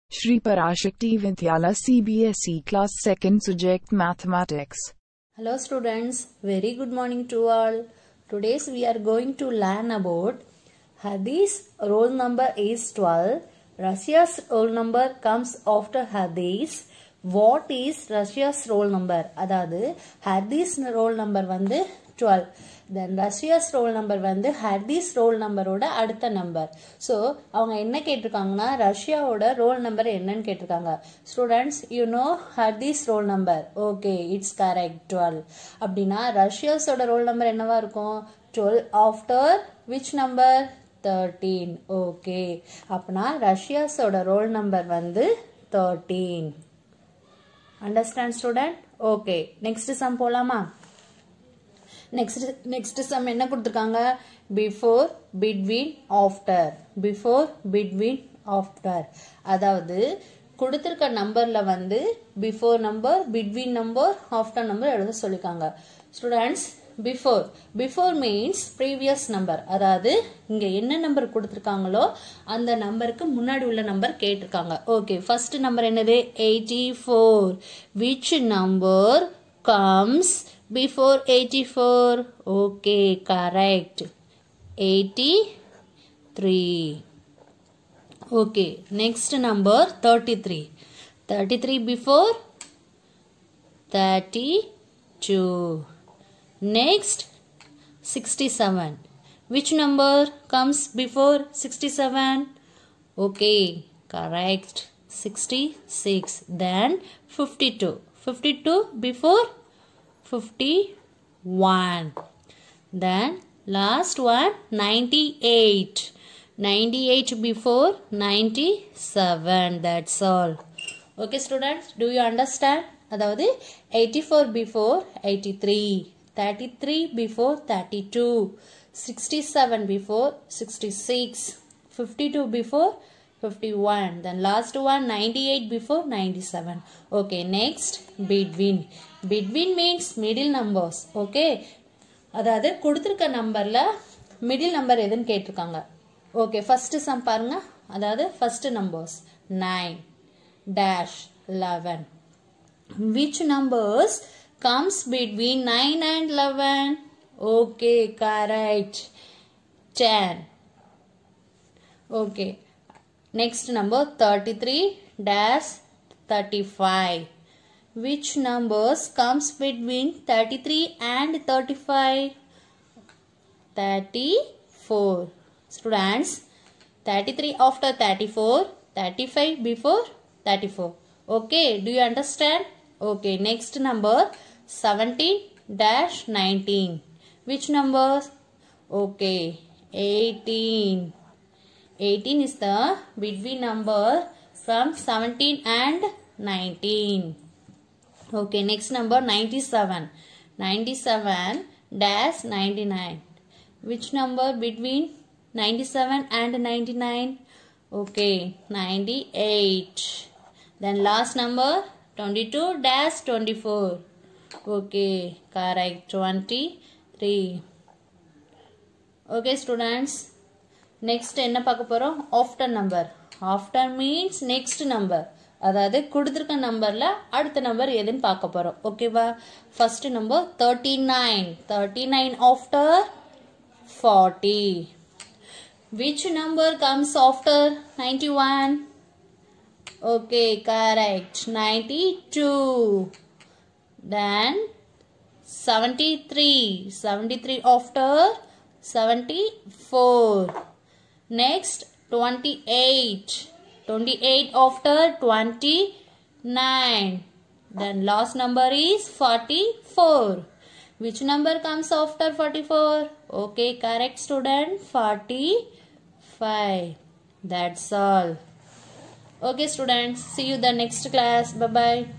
Shri Parashakti Vidyala CBSE Class 2nd Subject Mathematics. Hello students, very good morning to all. Today we are going to learn about Hadith's roll number is 12. Russia's roll number comes after Hadith. What is Russia's roll number? அதாவது Hadith's roll number வந்து 12. Then Russia's roll number வந்து Hadith's roll number ஓட அடுத்த number. So அவங்க என்ன கேட்டிருக்காங்கன்னா ரஷ்யாவோட roll number என்னன்னு கேட்டிருக்காங்க. Students, you know Hadith's roll number. Okay, it's correct 12. அப்படின்னா ரஷ்யாஸோட ரோல் நம்பர் என்னவா இருக்கும்? 12 after which number? 13. Okay. அப்பனா ரஷ்யாஸோட ரோல் நம்பர் வந்து 13. Understand student? Okay. Next sum போலாமா? Next sum என்ன கொடுத்திருக்காங்க? Before, between, after. Before, between, after. அதாவது கொடுத்திருக்க நம்பர்ல வந்து before number, between number, after number எழுத சொல்லிருக்காங்க. Students, before means previous number. அதாவது இங்க என்ன நம்பர் கொடுத்திருக்காங்களோ அந்த நம்பருக்கு முன்னாடி உள்ள நம்பர் கேட்டிருக்காங்க. Okay, first number என்னது? 84. Which number comes before 84? Okay, correct. 83. Okay, next number 33. 33 before 32. Next 67. Which number comes before 67? Okay, correct. 66. Then 52. 52 before 51. Then last one 98. 98 before 97. That's all. Okay students, do you understand? அதாவது 84 before 83. 33 before 32. 67 before 66. 52 before 51. Then last one 98 before 97. Okay, next between. Between means middle numbers. Okay. அதாவது கொடுத்திருக்க நம்பர்ல middle number எதுன்னு கேட்டிருக்காங்க. Okay, first sum பாருங்க. அதாவது first numbers 9 dash 11. Which numbers comes between 9 and 11? Okay, correct. 10. Okay. Next number 33 dash 35. Which numbers comes between 33 and 35? 34. Students, 33 after 34, 35 before 34. Okay, do you understand? Okay, next number 17 dash 19. Which numbers? Okay, 18. 18 is the between number from 17 and 19. Okay, next number 97. 97 dash 99. Which number between 97 and 99? Okay, 98. Then last number 22 dash 24. Okay, correct. 23. Okay students, next என்ன பார்க்க போறோம்? After number. After means next number. அதாவது கொடுத்திருக்க நம்பர்ல அடுத்த number எதுன்னு பார்க்க போறோம். ஓகேவா? First number 39. 39 after 40. Which number comes after 91? Okay, correct. 92. Then 73. 73 after 74. Next 28. 28 after 29. Then last number is 44. Which number comes after 44? Okay, correct student. 45. That's all. Okay students, see you the next class. Bye bye.